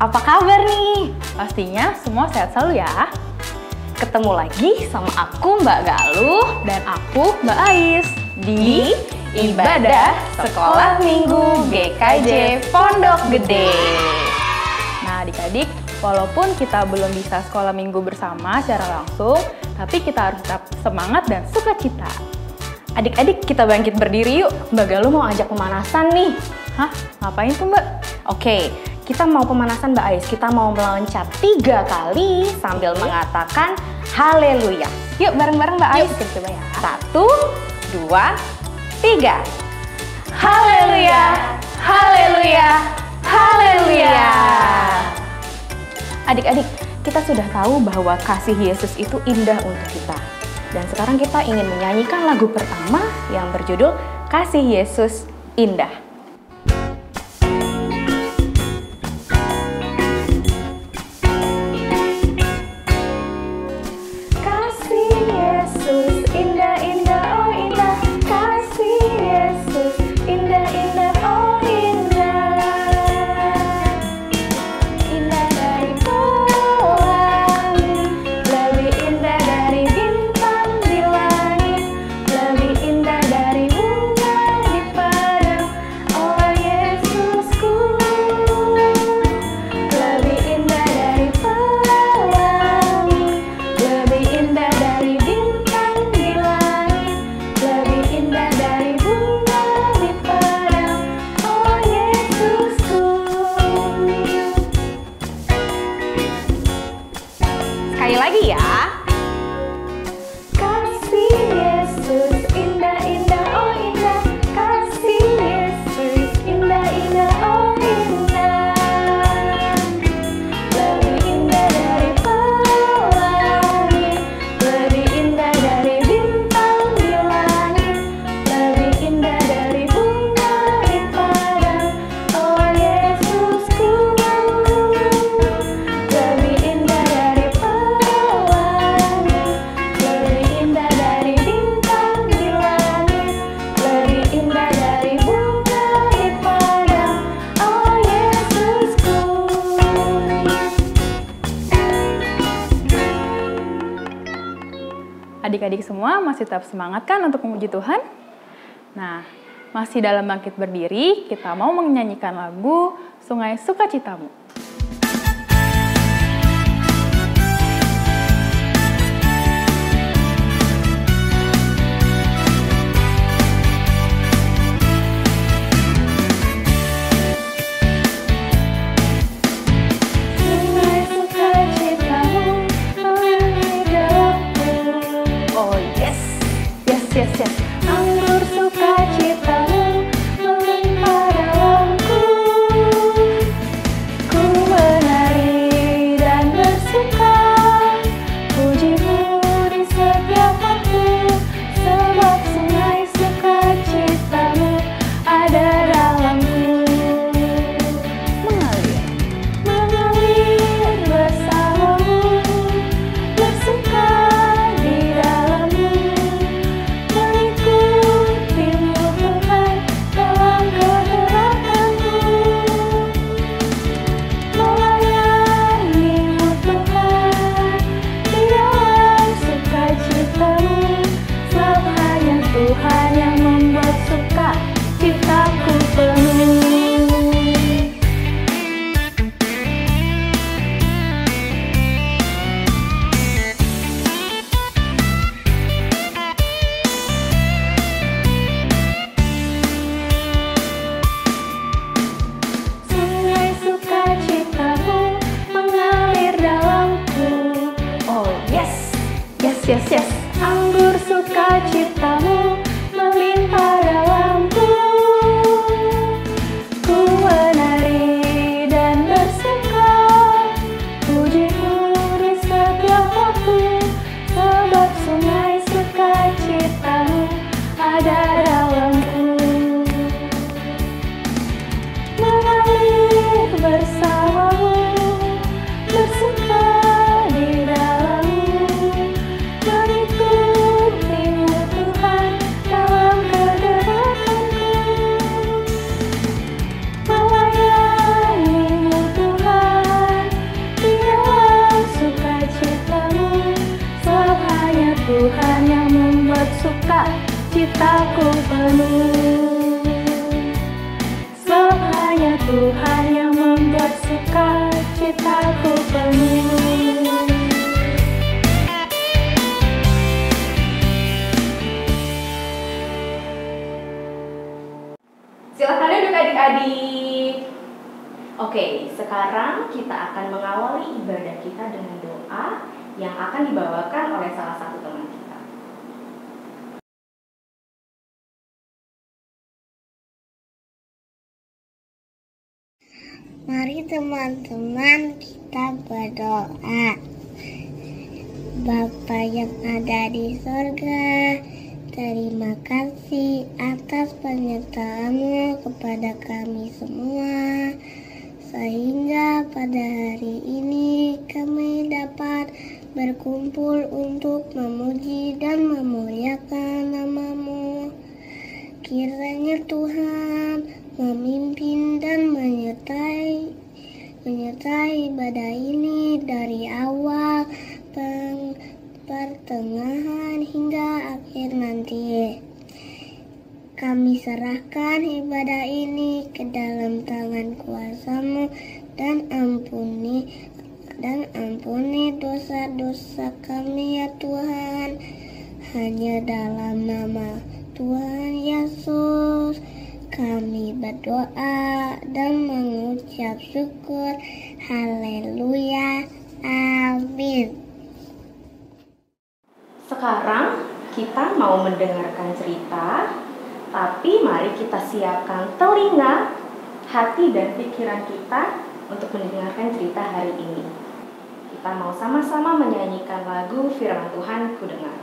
Apa kabar nih? Pastinya semua sehat selalu ya. Ketemu lagi sama aku Mbak Galuh Dan aku Mbak Ais di Ibadah Sekolah Minggu GKJ Pondok Gede. Nah adik-adik, walaupun kita belum bisa sekolah minggu bersama secara langsung, tapi kita harus tetap semangat dan sukacita. Adik-adik, kita bangkit berdiri yuk. Mbak Galuh mau ajak pemanasan nih. Hah? Ngapain tuh Mbak? Oke, kita mau pemanasan Mbak Ais. Kita mau meloncat 3 kali sambil mengatakan haleluya. Yuk bareng-bareng Mbak Ais. Kita coba ya. 1, 2, 3. Haleluya, haleluya, haleluya. Adik-adik, kita sudah tahu bahwa kasih Yesus itu indah untuk kita. Dan sekarang kita ingin menyanyikan lagu pertama yang berjudul Kasih Yesus Indah. Sekali lagi ya. Kasih Yesus indah, indah, oh indah. Kasih Yesus indah, indah, oh indah. Lebih indah dari pelangi, lebih indah dari bintang di langit, lebih indah dari bunga di padang. Oh Yesusku, lebih indah dari Adik-adik semua masih tetap semangat kan untuk memuji Tuhan? Nah, masih dalam bangkit berdiri, kita mau menyanyikan lagu Sungai Sukacitamu. Yes. Anggur sukacitamu melimpah dalamku. Ku menari dan bersuka, pujimu di setiap waktu. Sebab sungai sukacitamu ada dalamku. Mengalir bersamamu, bersuka di dalammu. Tuhan yang membuat suka citaku penuh. Sungai sukacitamu mengalir dalamku. Oh yes. Anggur sukacitamu melimpah dalamku. Ku menari dan bersuka, pujimu di setiap waktu. Sebab sungai sukacitamu ada dalamku. Mengalir bersamamu, bersuka di dalammu. Mengikutimu Tuhan dalam kegerakanku, melayanimu Tuhan Tuhan yang membuat sukacitaku penuh. Silakan duduk adik-adik. Oke, sekarang kita akan mengawali ibadah kita dengan doa yang akan dibawakan oleh salah satu teman kita. Mari teman-teman kita berdoa. Bapa yang ada di sorga, terima kasih atas penyertaan-Mu kepada kami semua, sehingga pada hari ini kami dapat berkumpul untuk memuji dan memuliakan nama-Mu. Kiranya Tuhan memimpin dan menyertai ibadah ini dari awal, pertengahan hingga akhir nanti. Kami serahkan ibadah ini ke dalam tangan kuasa-Mu dan ampuni dosa-dosa kami ya Tuhan. Hanya dalam nama Tuhan Yesus kami berdoa dan mengucap syukur. Haleluya. Amin. Sekarang kita mau mendengarkan cerita, tapi mari kita siapkan telinga, hati, dan pikiran kita untuk mendengarkan cerita hari ini. Kita mau sama-sama menyanyikan lagu Firman Tuhan Ku Dengar.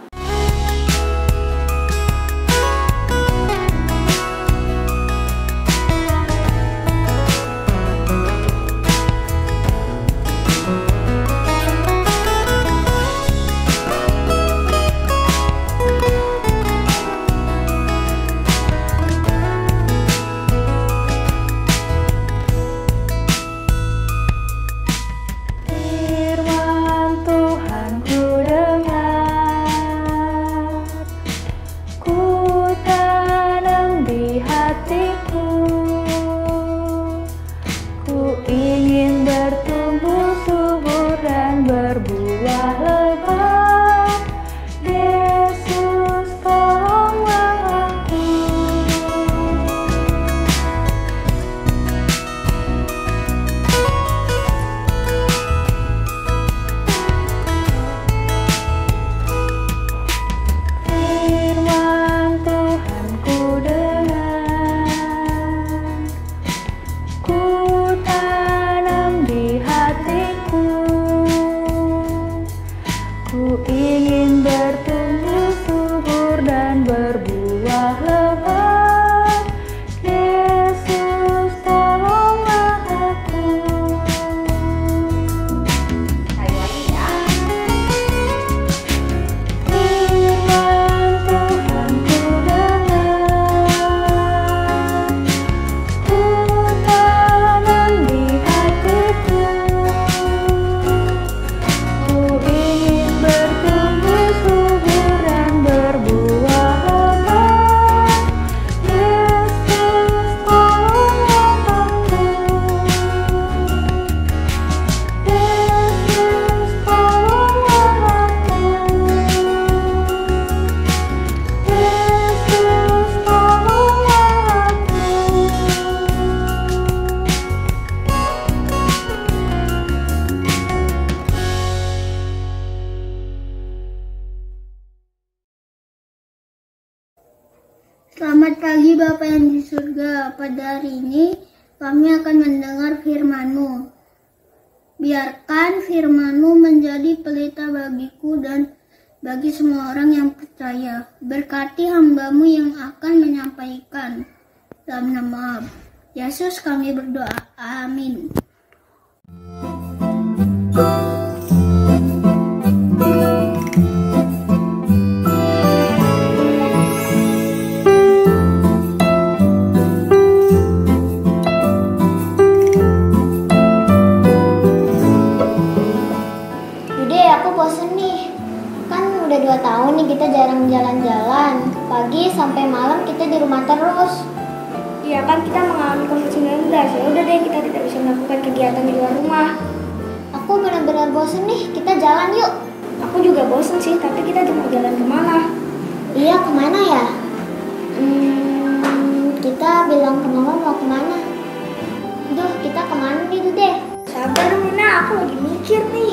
Selamat pagi Bapa yang di surga. Pada hari ini kami akan mendengar firman-Mu. Biarkan firman-Mu menjadi pelita bagiku dan bagi semua orang yang percaya. Berkati hamba-Mu yang akan menyampaikan. Dalam nama Yesus kami berdoa. Amin. Udah 2 tahun nih kita jarang jalan-jalan. Pagi sampai malam kita di rumah terus. Iya kan kita mengalami kebosanan tugas. Ya udah deh, kita tidak bisa melakukan kegiatan di luar rumah. Aku benar-benar bosen nih, kita jalan yuk. Aku juga bosen sih, tapi kita mau jalan kemana? Iya, kemana ya? Kita bilang ke mama mau kemana. Duh, kita kemana nih deh? Sabar Nina, aku lagi mikir nih.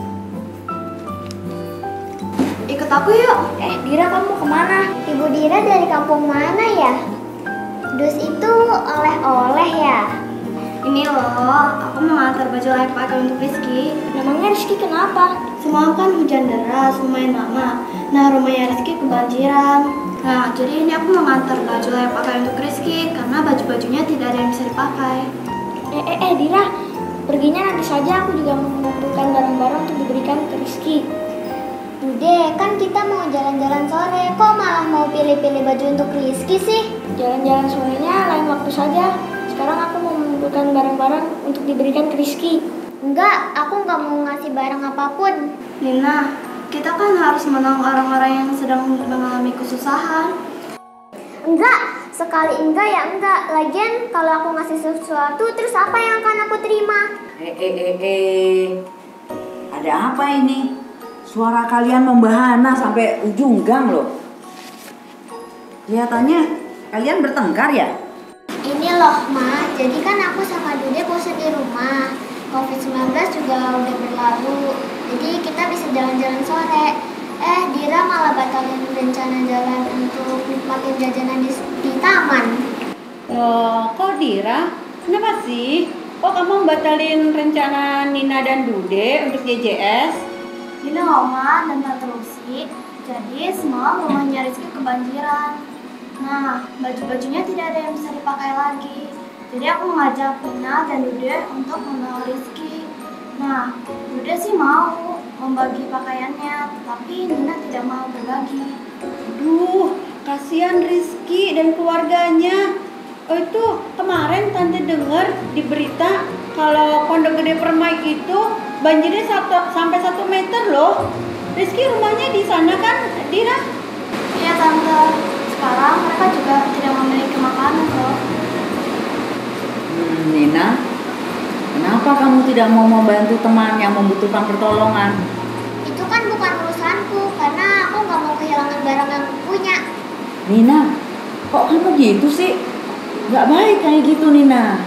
Ikut aku yuk. Dira, kamu mau kemana? Ibu Dira dari kampung mana ya? Dus itu oleh-oleh ya? Ini loh, aku mau ngantar baju layak pakai untuk Rizky. Namanya Rizky kenapa? Semalam kan hujan deras, lumayan lama. Nah, rumahnya Rizky kebanjiran. Nah, jadi ini aku mau ngantar baju layak pakai untuk Rizky karena baju-bajunya tidak ada yang bisa dipakai. Dira, perginya nanti saja. Aku juga mengumpulkan barang-barang untuk diberikan ke Rizky. Bude, kan kita mau jalan-jalan sore. Kok malah mau pilih-pilih baju untuk Rizky sih? Jalan-jalan sorenya lain waktu saja. Sekarang aku mau mengumpulkan barang-barang untuk diberikan ke Rizky. Enggak, aku nggak mau ngasih barang apapun. Nina, kita kan harus menolong orang-orang yang sedang mengalami kesusahan. Enggak, sekali enggak ya enggak. Lagian kalau aku ngasih sesuatu, terus apa yang akan aku terima? Ada apa ini? Suara kalian membahana sampai ujung gang loh. Kelihatannya kalian bertengkar ya? Ini loh, Ma. Jadi kan aku sama Dude bosan di rumah. COVID-19 juga udah berlalu. Jadi kita bisa jalan-jalan sore. Dira malah batalin rencana jalan untuk nikmatin jajanan di taman. Loh, kok Dira? Kenapa sih? Kok kamu batalin rencana Nina dan Dude untuk JJS? Ini loh, Ma dan Tante Lucy. Jadi semalam rumahnya Rizky kebanjiran. Nah, baju-bajunya tidak ada yang bisa dipakai lagi. Jadi aku mengajak Nina dan Dude untuk menolong Rizky. Nah, Dude sih mau membagi pakaiannya, tapi Nina tidak mau berbagi. Aduh, kasihan Rizky dan keluarganya. Oh, itu kemarin Tante dengar di berita kalau Pondok Gede Permai itu banjirnya sampai 1 meter loh. Rizky rumahnya di sana kan, Dira? Iya, Tante. Sekarang mereka juga tidak memiliki makanan loh. Nina, kenapa kamu tidak mau membantu teman yang membutuhkan pertolongan? Itu kan bukan urusanku, karena aku nggak mau kehilangan barang yang aku punya. Nina, kok kamu gitu sih? Gak baik kayak gitu, Nina.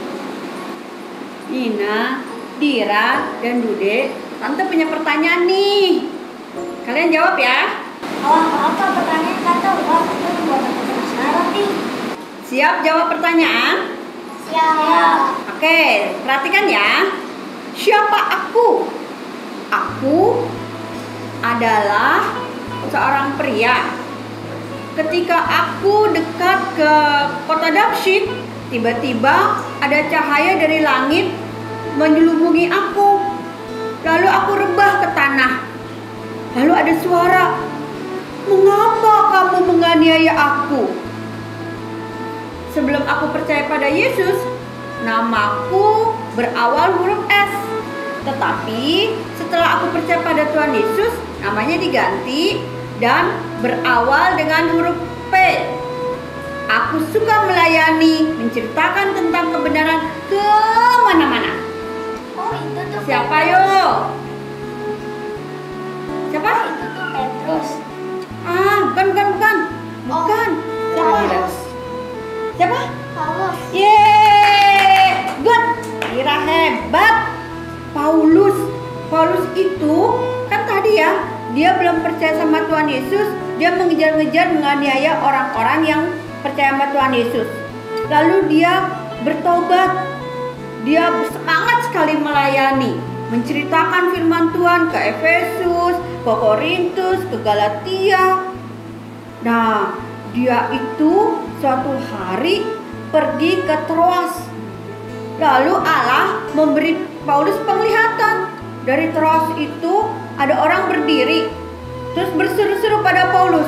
Nina, Dira, dan Dude, Tante punya pertanyaan nih. Kalian jawab ya. Apa pertanyaan Tante? Wah, Tante buat aku penasaran nih. Siap jawab pertanyaan? Siap. Oke, perhatikan ya. Siapa aku? Aku adalah seorang pria. Ketika aku dekat ke kota Damsyik, tiba-tiba ada cahaya dari langit menyelubungi aku. Lalu aku rebah ke tanah. Lalu ada suara, "Mengapa kamu menganiaya aku?" Sebelum aku percaya pada Yesus, namaku berawal huruf S. Tetapi setelah aku percaya pada Tuhan Yesus, namanya diganti dan berawal dengan huruf P. Aku suka melayani, menceritakan tentang kebenaran ke mana-mana. Oh, itu tuh Siapa yo? Siapa? Itu tuh Petrus. Bukan. Bukan. Siapa? Siapa? Paulus. Yeay, good. Kira hebat. Paulus itu kan tadi ya, dia belum percaya sama Tuhan Yesus. Dia mengejar-ngejar menganiaya orang-orang yang percaya sama Tuhan Yesus. Lalu dia bertobat. Dia semangat sekali melayani, menceritakan firman Tuhan ke Efesus, ke Korintus, ke Galatia. Nah, dia itu suatu hari pergi ke Troas. Lalu Allah memberi Paulus penglihatan. Dari Troas itu ada orang berdiri, terus berseru-seru pada Paulus,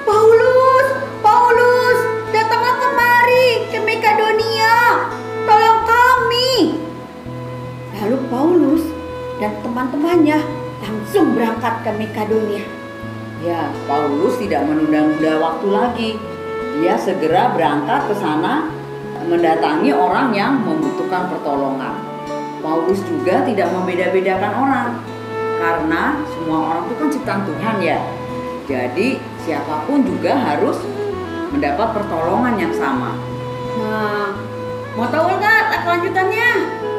Paulus, datanglah kemari ke Makedonia, tolong kami." Lalu Paulus dan teman-temannya langsung berangkat ke Makedonia. Ya, Paulus tidak menunda-nunda waktu lagi. Dia segera berangkat ke sana mendatangi orang yang membutuhkan pertolongan. Paulus juga tidak membeda-bedakan orang, karena semua orang itu kan ciptaan Tuhan ya. Jadi siapapun juga harus mendapat pertolongan yang sama. Nah, mau tahu nggak lanjutannya?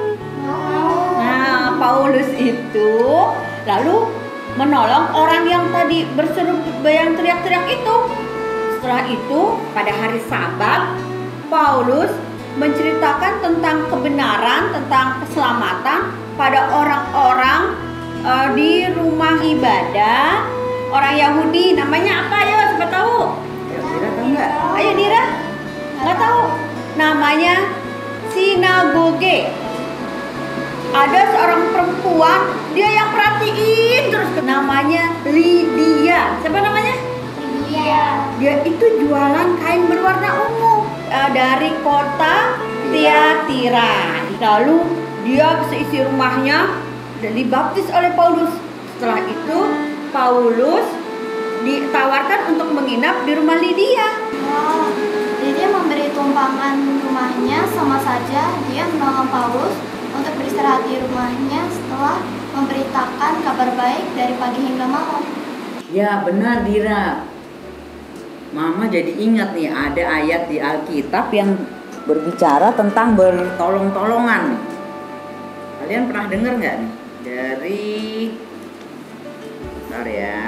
Nah, Paulus itu lalu menolong orang yang tadi berseru yang teriak-teriak itu. Setelah itu, pada hari Sabat, Paulus menceritakan tentang kebenaran, tentang keselamatan pada orang-orang di rumah ibadah orang Yahudi. Namanya apa? Ayo, siapa tahu? Ya, Dira tahu nggak? Ayo Dira, nggak tahu? Namanya sinagoge. Ada seorang perempuan, dia yang perhatiin terus. Namanya Lydia. Siapa namanya? Iya. Dia itu jualan kain berwarna ungu dari kota Tiatira. Lalu dia seisi rumahnya dan dibaptis oleh Paulus. Setelah itu Paulus ditawarkan untuk menginap di rumah Lydia. Wow, Lydia memberi tumpangan rumahnya, sama saja dia menolong Paulus untuk beristirahat di rumahnya setelah memberitakan kabar baik dari pagi hingga malam. Ya benar Dira. Mama jadi ingat nih, ada ayat di Alkitab yang berbicara tentang bertolong-tolongan. Kalian pernah dengar nggak nih? Dari bentar ya,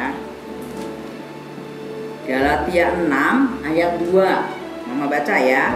Galatia 6 ayat 2. Mama baca ya.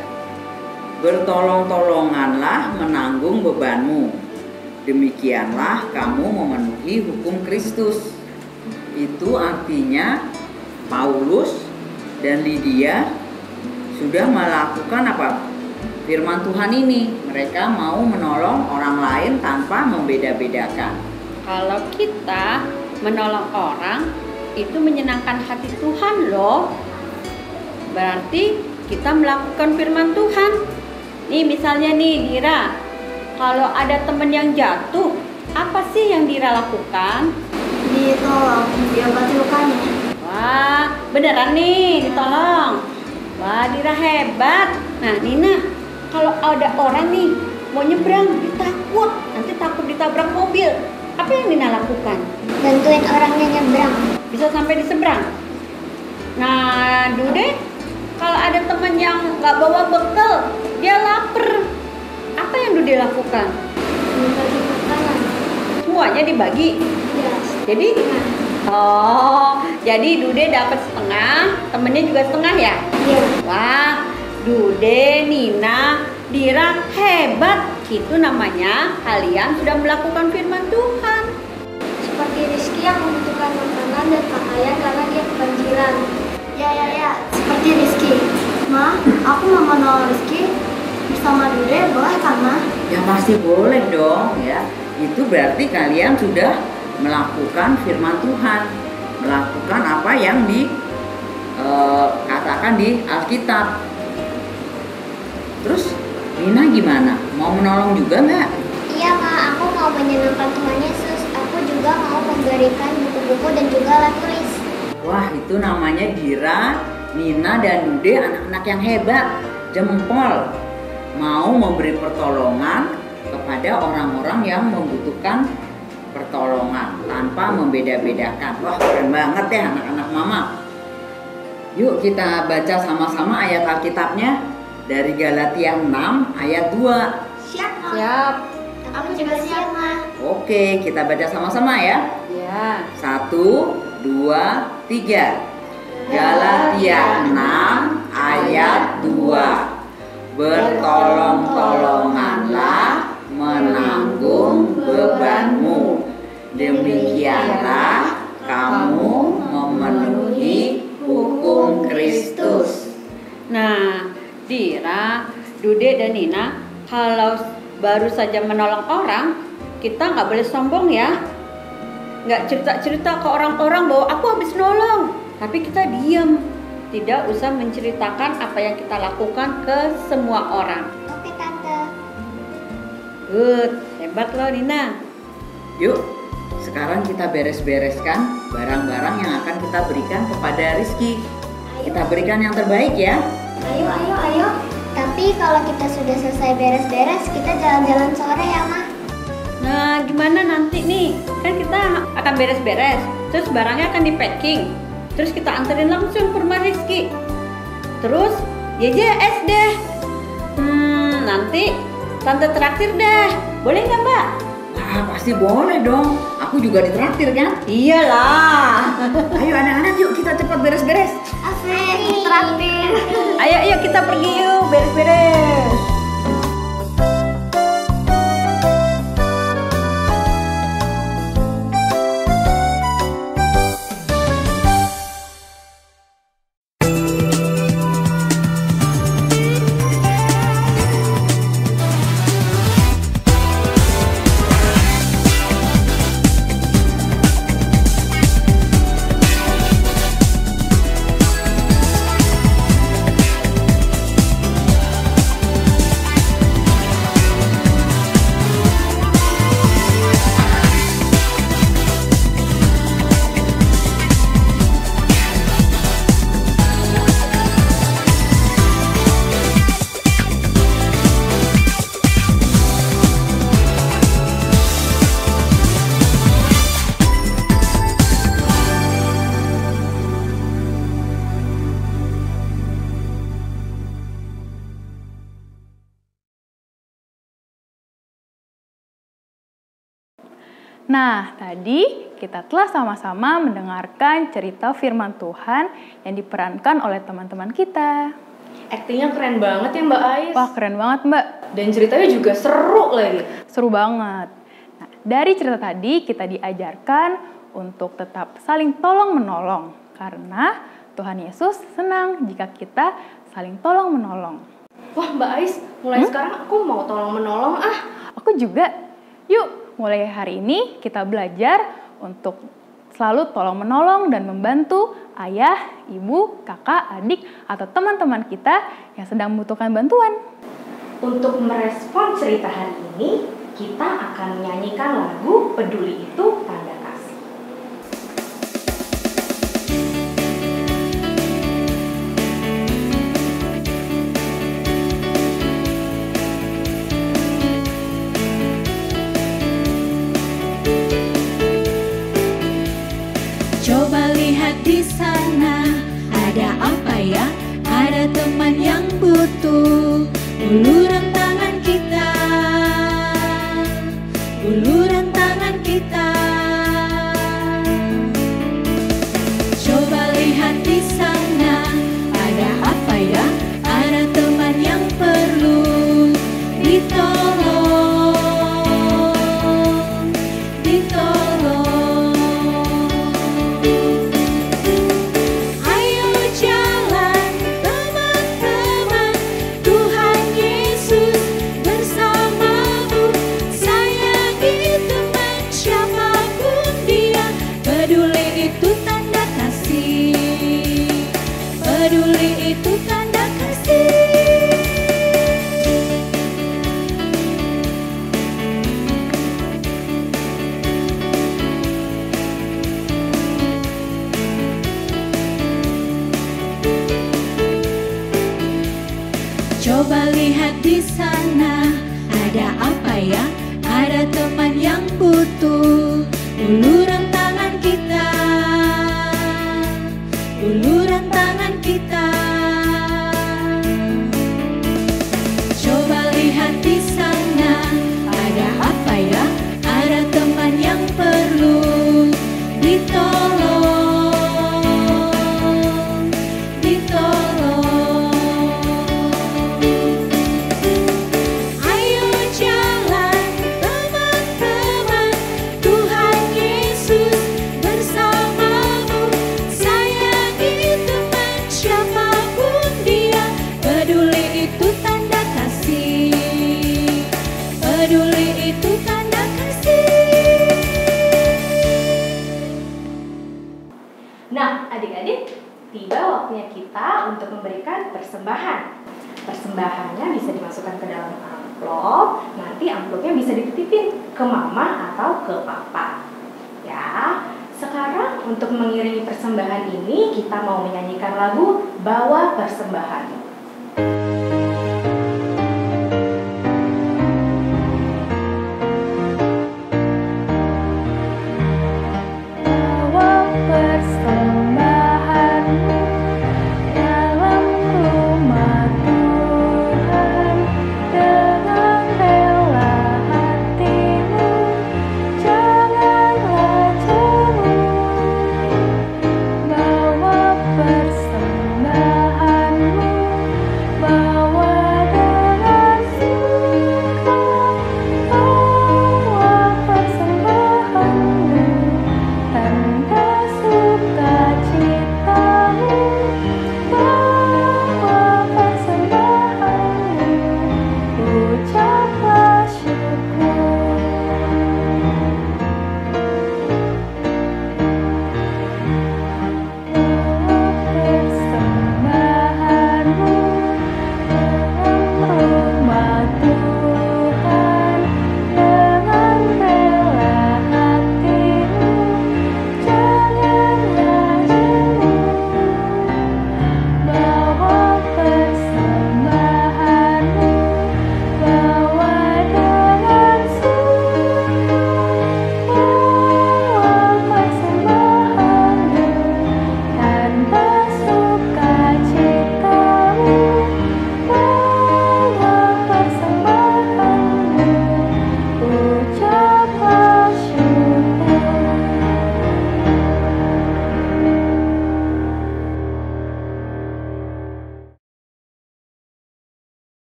Bertolong-tolonganlah menanggung bebanmu, demikianlah kamu memenuhi hukum Kristus. Itu artinya Paulus dan Lydia sudah melakukan apa? Firman Tuhan ini. Mereka mau menolong orang lain tanpa membeda-bedakan. Kalau kita menolong orang, itu menyenangkan hati Tuhan loh. Berarti kita melakukan firman Tuhan. Nih misalnya nih Dira, kalau ada temen yang jatuh, apa sih yang Dira lakukan? Ditolong, diobati lukanya. Wah, beneran nih ditolong. Wah, Dira hebat. Nah, Nina, kalau ada orang nih mau nyebrang, takut, nanti takut ditabrak mobil. Apa yang Nina lakukan? Bantuin orangnya nyebrang. Bisa sampai diseberang. Nah, Dude, kalau ada teman yang nggak bawa bekal, dia lapar. Apa yang Dude lakukan? Dibagi makanan. Semuanya dibagi. Ya, Jadi, jadi Dude dapat setengah, temennya juga setengah ya? iya. Wah, Dude, Nina, Dira hebat. Itu namanya kalian sudah melakukan firman Tuhan. Seperti Rizky yang membutuhkan makanan dan pakaian karena dia kebanjiran. Ya, seperti Rizky. Ma, aku mau menolong Rizky bersama Dude, boleh kan Ma? Ya pasti boleh dong ya. Itu berarti kalian sudah melakukan firman Tuhan, melakukan apa yang dikatakan di Alkitab. Terus Nina gimana? Mau menolong juga nggak? Iya Ma, aku mau menyenangkan Tuhan Yesus. Aku juga mau memberikan buku-buku dan juga alat tulis. Wah, itu namanya Dira, Nina, dan Dude, anak-anak yang hebat, jempol. Mau memberi pertolongan kepada orang-orang yang membutuhkan pertolongan tanpa membeda-bedakan. Wah, keren banget ya anak-anak mama. Yuk kita baca sama-sama ayat Alkitabnya dari Galatia 6 ayat 2. Siap, Ma. Siap. Aku juga siap, Ma. Oke, kita baca sama-sama ya. Ya. 1, 2, 3. Galatia 6 ayat 2. Bertolong-tolonganlah menanggung bebanmu, demikianlah kamu memenuhi hukum Kristus. Nah, Dira, Dude, dan Nina, kalau baru saja menolong orang, kita nggak boleh sombong ya. Nggak cerita-cerita ke orang-orang bahwa aku habis nolong. Tapi kita diam. Tidak usah menceritakan apa yang kita lakukan ke semua orang. Oke Tante. Good, hebat loh Nina. Yuk, sekarang kita beres-bereskan barang-barang yang akan kita berikan kepada Rizky. Kita berikan yang terbaik ya. Ayo. Tapi kalau kita sudah selesai beres-beres, kita jalan-jalan sore ya, Ma. Nah, gimana nanti nih? Kan kita akan beres-beres, terus barangnya akan di-packing. Terus kita anterin langsung ke rumah Rizky. Terus YJS deh. Nanti tante traktir deh. Boleh nggak, Mbak? Ah, pasti boleh dong. Aku juga ditraktir kan? Iyalah. Ayo anak-anak, yuk kita cepat beres-beres. Asik, traktir. Ayo kita pergi yuk, beres-beres. Nah, tadi kita telah sama-sama mendengarkan cerita firman Tuhan yang diperankan oleh teman-teman kita. Aktingnya keren banget ya Mbak Ais. Wah, keren banget Mbak. Dan ceritanya juga seru lagi. Seru banget. Nah, dari cerita tadi kita diajarkan untuk tetap saling tolong-menolong. Karena Tuhan Yesus senang jika kita saling tolong-menolong. Wah Mbak Ais, mulai sekarang aku mau tolong-menolong ah. Aku juga. Yuk, mulai hari ini kita belajar untuk selalu tolong-menolong dan membantu ayah, ibu, kakak, adik, atau teman-teman kita yang sedang membutuhkan bantuan. Untuk merespon cerita hari ini, kita akan menyanyikan lagu Peduli Itu Tanda Kasih. Coba lihat di sana, ada apa ya? Ada teman yang butuh uluran tangan kita, uluran tangan kita. Coba lihat di sana, ada apa ya? Ada teman yang perlu ditolong, ditolong. Ayo jalan teman-teman, Tuhan Yesus bersamamu. Sayangi teman siapapun dia, peduli itu tanda kasih, peduli itu tanda kasih. Coba lihat di sana, ada apa ya? Ada teman yang butuh uluran tangan kita, uluran tangan kita. Coba lihat di sana, ada apa ya? Ada teman yang perlu ditolong, ditolong. Ayo jalan teman-teman, Tuhan Yesus bersamamu. Sayangi teman siapapun dia, peduli itu tanda kasih, peduli itu tanda kasih. Nah, adik-adik, tiba waktunya kita untuk memberikan persembahan. Persembahannya bisa dimasukkan ke dalam amplop, nanti amplopnya bisa dititipin ke mama atau ke papa. Ya, sekarang untuk mengiringi persembahan ini, kita mau menyanyikan lagu Bawa Persembahanmu.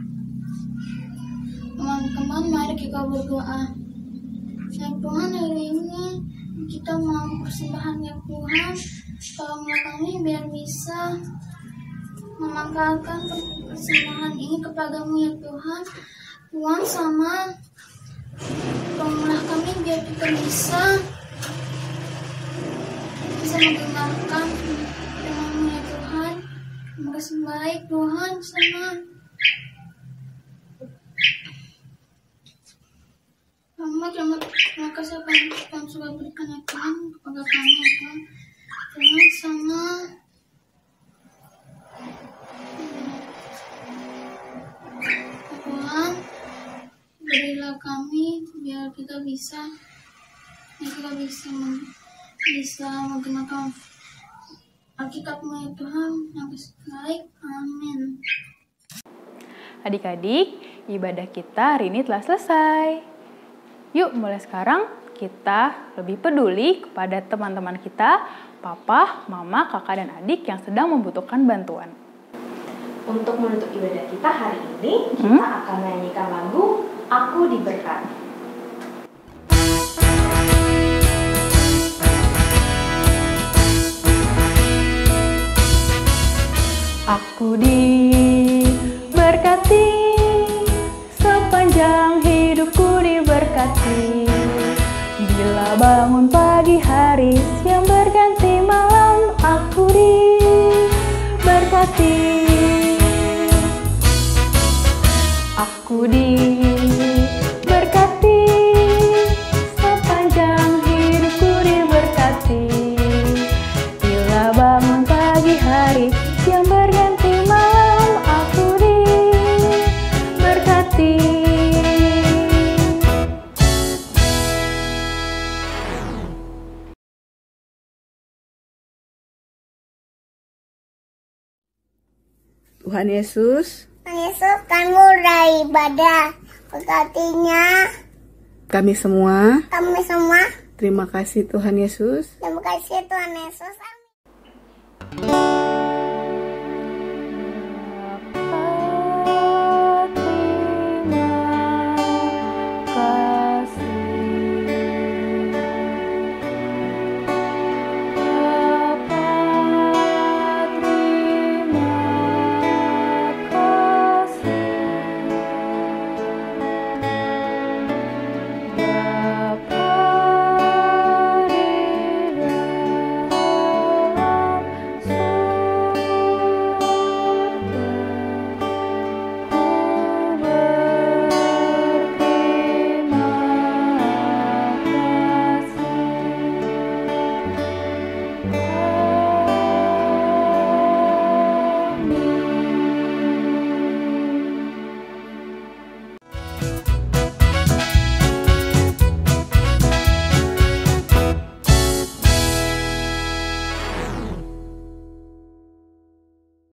Teman-teman, mari kita berdoa. Ya Tuhan, hari ini kita mau persembahan ya Tuhan. Tolonglah kami biar bisa memangkalkan persembahan ini kepadamu ya Tuhan. Tuhan sama tolonglah kami biar kita bisa mendengarkan firman-Mu ya Tuhan. Terima kasih baik Tuhan sama. Terima kasih apa yang Tuhan sudah berikan ya Tuhan kepada kami ya Tuhan. Tuhan sama Tuhan, berilah kami biar kita bisa menggunakan Alkitab-Mu ya Tuhan yang baik. Amin. Adik-adik, ibadah kita hari ini telah selesai. Yuk, mulai sekarang kita lebih peduli kepada teman-teman kita, papa, mama, kakak, dan adik yang sedang membutuhkan bantuan. Untuk menutup ibadah kita hari ini, kita akan menyanyikan lagu Aku Diberkati. Aku diberkati, sepanjang hidupku diberkati. Bila bangun pagi hari, siang berganti malam, aku diberkati. Aku diberkati, sepanjang hidupku diberkati. Bila bangun pagi hari, siang berganti malam, aku diberkati. Tuhan Yesus, kami mulai ibadah. Berkatinya kami semua. Kami semua. Terima kasih Tuhan Yesus. Terima kasih Tuhan Yesus.